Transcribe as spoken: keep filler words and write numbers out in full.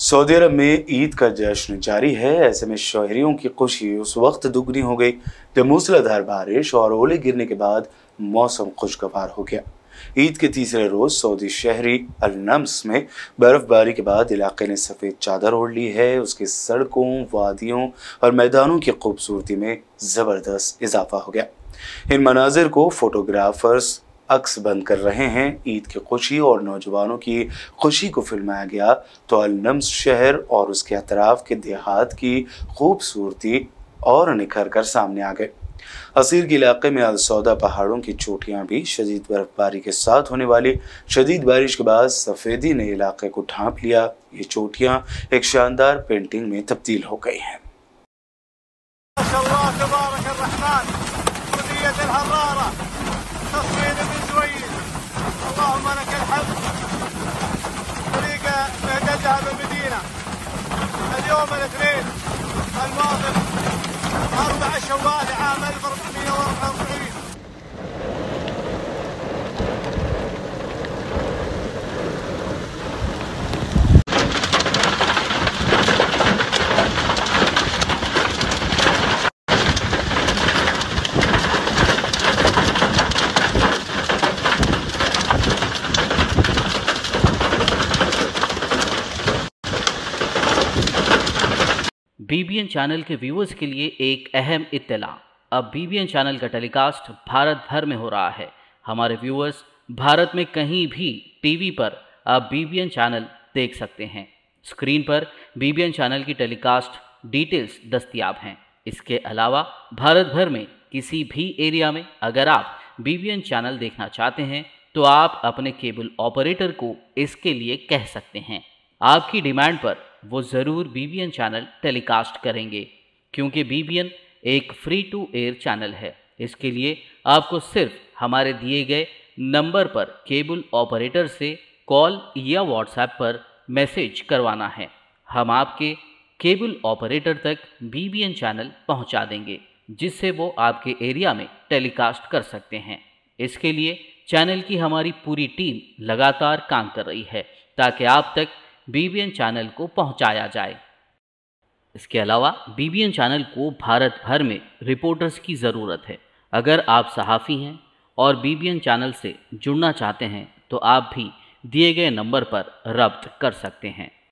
Saudi अरब में ईद का जश्न जारी है। ऐसे में शहरियों की खुशी उस वक्त दुगनी हो गई जब मूसलाधार बारिश और ओले गिरने के बाद मौसम खुशगवार हो गया। ईद के तीसरे रोज सऊदी शहरी अल नम्स में बर्फबारी के बाद इलाके ने सफेद चादर ओढ़ ली है। उसकी सड़कों, वादियों और मैदानों की खूबसूरती में जबरदस्त इजाफा हो गया। इन मनाजिर को फोटोग्राफर्स अक्स बंद कर रहे हैं। ईद की खुशी और नौजवानों की खुशी को फिल्माया गया तो अल नम्स शहर और उसके अतराफ के देहात की खूबसूरती और निखर कर सामने आ गए। असीर के इलाके में अल सौदा पहाड़ों की चोटियां भी शदीद बर्फबारी के साथ होने वाली शदीद बारिश के बाद सफेदी ने इलाके को ढांप लिया। ये चोटियां एक शानदार पेंटिंग में तब्दील हो गई हैं। اليوم الاثنين الماضي أربعة شوال عام ألف وأربعمائة وأربعة وأربعين. बीबीएन चैनल के व्यूअर्स के लिए एक अहम इत्तला। अब बीबीएन चैनल का टेलीकास्ट भारत भर में हो रहा है। हमारे व्यूअर्स भारत में कहीं भी टीवी पर अब बीबीएन चैनल देख सकते हैं। स्क्रीन पर बीबीएन चैनल की टेलीकास्ट डिटेल्स दस्तयाब हैं। इसके अलावा भारत भर में किसी भी एरिया में अगर आप बीबीएन चैनल देखना चाहते हैं तो आप अपने केबल ऑपरेटर को इसके लिए कह सकते हैं। आपकी डिमांड पर वो ज़रूर बीबीएन चैनल टेलीकास्ट करेंगे, क्योंकि बीबीएन एक फ्री टू एयर चैनल है। इसके लिए आपको सिर्फ हमारे दिए गए नंबर पर केबल ऑपरेटर से कॉल या व्हाट्सएप पर मैसेज करवाना है। हम आपके केबल ऑपरेटर तक बीबीएन चैनल पहुंचा देंगे, जिससे वो आपके एरिया में टेलीकास्ट कर सकते हैं। इसके लिए चैनल की हमारी पूरी टीम लगातार काम कर रही है ताकि आप तक बीबीएन चैनल को पहुंचाया जाए। इसके अलावा बीबीएन चैनल को भारत भर में रिपोर्टर्स की ज़रूरत है। अगर आप सहाफ़ी हैं और बीबीएन चैनल से जुड़ना चाहते हैं तो आप भी दिए गए नंबर पर रब्त कर सकते हैं।